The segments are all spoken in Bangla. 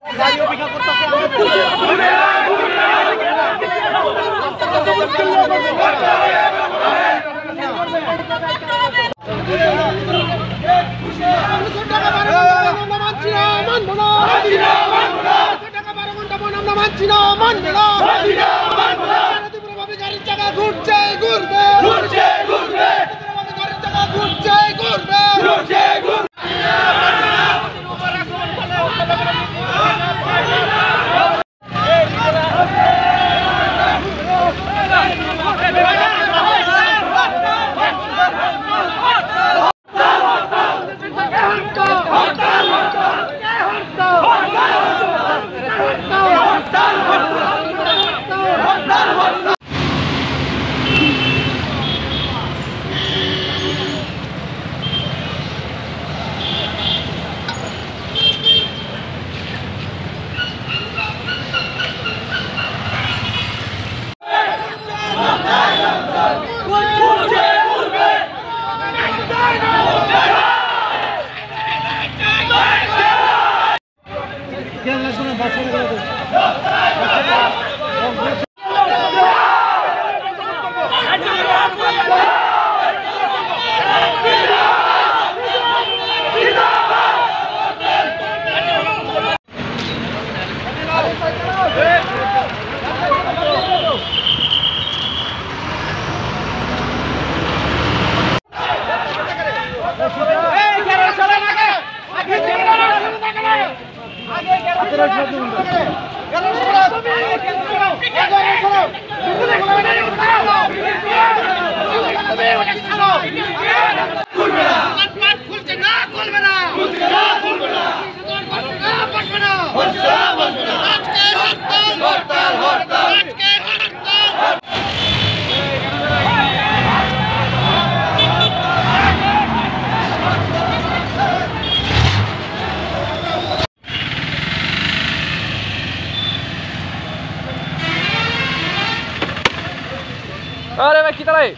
अरे भाई कितना है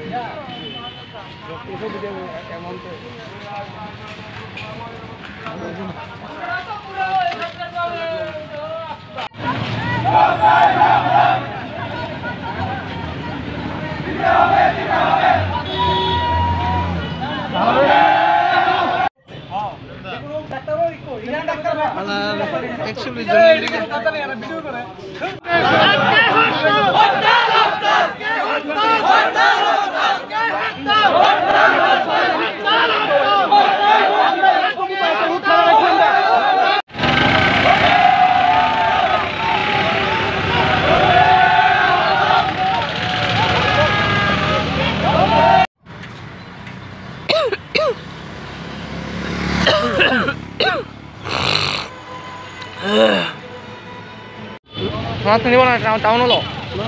di mana? Tahun lo?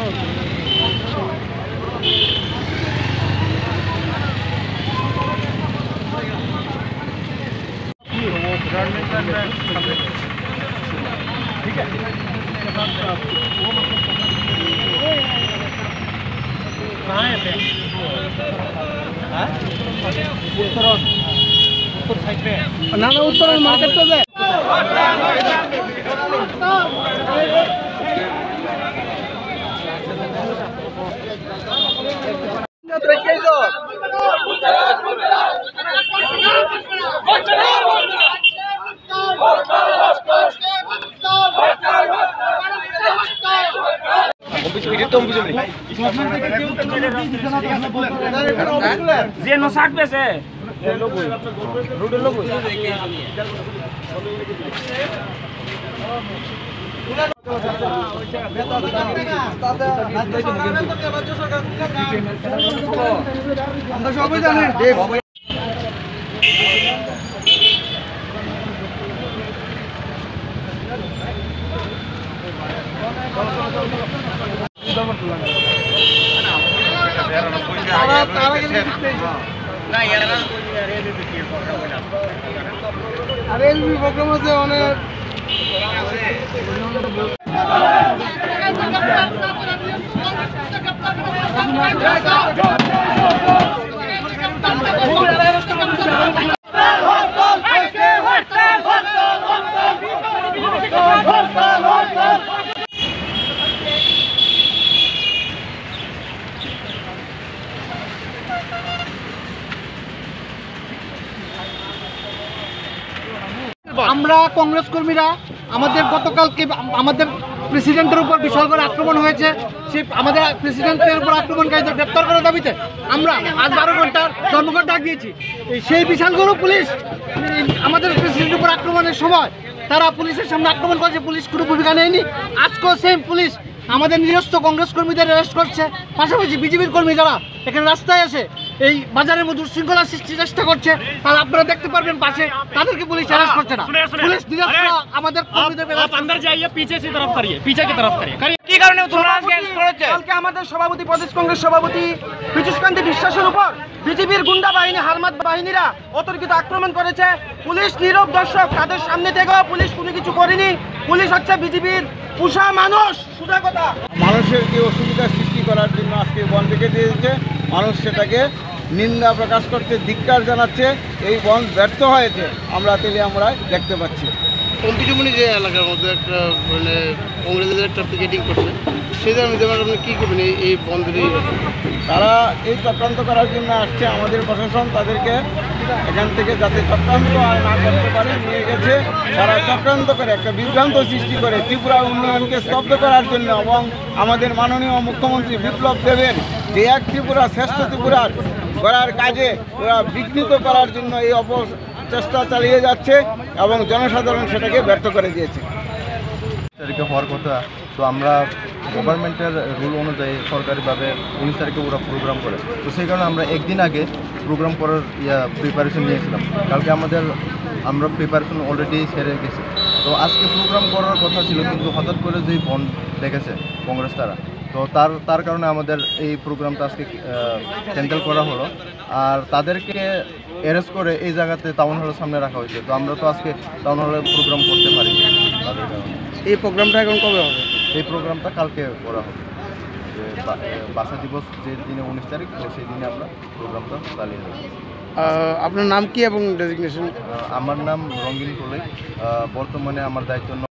उत्तर मार्केट तो है যে 60 পেছে রোডের লোক আমরা সবাই জানি अरे भी प्रोग्राम से অনেক আমরা কংগ্রেস কর্মীরা আমাদের গতকালকে আমাদের প্রেসিডেন্টের উপর বিশাল করে আক্রমণ হয়েছে, সেই আমাদের প্রেসিডেন্টের উপর আক্রমণকারীদের গ্রেপ্তার করার দাবিতে আমরা আজ 12 ঘন্টার ধর্মঘট ডাক দিয়েছি। সেই বিশাল গরু পুলিশ আমাদের প্রেসিডেন্টের উপর আক্রমণের সময় তারা পুলিশের সামনে আক্রমণ করেছে, পুলিশ কোনো ভূমিকা নেয়নি। আজকেও সেম পুলিশ আমাদের নিরস্ত কংগ্রেস কর্মীদের অ্যারেস্ট করছে, পাশাপাশি বিজেপির কর্মী যারা এখানে রাস্তায় আসে এই বাজারের মধ্যে উচ্ছৃঙ্খলা সৃষ্টির চেষ্টা করছে, তাহলে আপনারা দেখতে পারবেন পাশে তাদেরকে পুলিশ অ্যারেস্ট করছে না। পুলিশ নিরস্ত আমাদের কর্মীদের अंदर जाइए, पीछे से तरफ करिए, पीछे की तरफ करिए। কি কারণে তোমরা আজকে অ্যারেস্ট করেছে? কালকে আমাদের সভাপতি প্রদেশ কংগ্রেস সভাপতি পীযূষকান্তি বিশ্বাসের উপর বিজেপির গুন্ডা বাহিনী হারমাত বাহিনীরা অতর্কিত আক্রমণ করেছে। পুলিশ নীরব দর্শক, তাদের সামনে থেকেও পুলিশ কোনো কিছু করেনি। পুলিশ হচ্ছে বিজেপির পুষা মানুষ, সোজা কথা। মানুষের যে অসুবিধা সৃষ্টি করার জন্য আজকে বন্ধ রেখে দিয়েছে, মানুষ সেটাকে নিন্দা প্রকাশ করতে ধিক্কার জানাচ্ছে। এই বন্ধ ব্যর্থ হয়েছে আমরা দেখতে পাচ্ছি। কম্পিটিমনি যে এলাকার মধ্যে একটা মানে কংগ্রেসের একটা পিকেটিং করছে, সেই ধরনের আপনি কী করবেন এই বন্ধের? তারা এই চক্রান্ত করার জন্য আসছে, আমাদের প্রশাসন তাদেরকে এখান থেকে যাতে চক্রান্ত আর না করতে পারে নিয়ে গেছে। তারা চক্রান্ত করে একটা বিভ্রান্ত সৃষ্টি করে ত্রিপুরা উন্নয়নকে স্তব্ধ করার জন্য এবং আমাদের মাননীয় মুখ্যমন্ত্রী বিপ্লব দেবের যে এক ত্রিপুরা শ্রেষ্ঠ ত্রিপুরার করার কাজে ওরা বিঘ্নিত করার জন্য এই চেষ্টা চালিয়ে যাচ্ছে এবং জনসাধারণ সেটাকে ব্যর্থ করে দিয়েছে। তারিখে হওয়ার কথা, তো আমরা গভর্নমেন্টের রুল অনুযায়ী সরকারিভাবে 19 তারিখে ওরা প্রোগ্রাম করে, তো সেই কারণে আমরা একদিন আগে প্রোগ্রাম করার প্রিপারেশন নিয়েছিলাম। কালকে আমরা প্রিপারেশন অলরেডি সেরে গেছি, তো আজকে প্রোগ্রাম করার কথা ছিল, কিন্তু হঠাৎ করে যেই বন্ধ দেখেছে কংগ্রেস তারা, তো তার কারণে আমাদের এই প্রোগ্রামটা আজকে ক্যান্সেল করা হলো। আর তাদেরকে অ্যারেস্ট করে এই জায়গাতে টাউন হলের সামনে রাখা হয়েছে, তো আমরা তো আজকে টাউন হলে প্রোগ্রাম করতে পারি তাদের কারণে। এই প্রোগ্রামটা এখন কবে হবে? এই প্রোগ্রামটা কালকে করা হবে, যে ভাষা দিবস যে দিনে 19 তারিখ, তো সেই দিনে আমরা প্রোগ্রামটা চালিয়ে দেবো। আপনার নাম কি এবং ডেজিগনেশন? আমার নাম রঙ্গিন কোলে, বর্তমানে আমার দায়িত্ব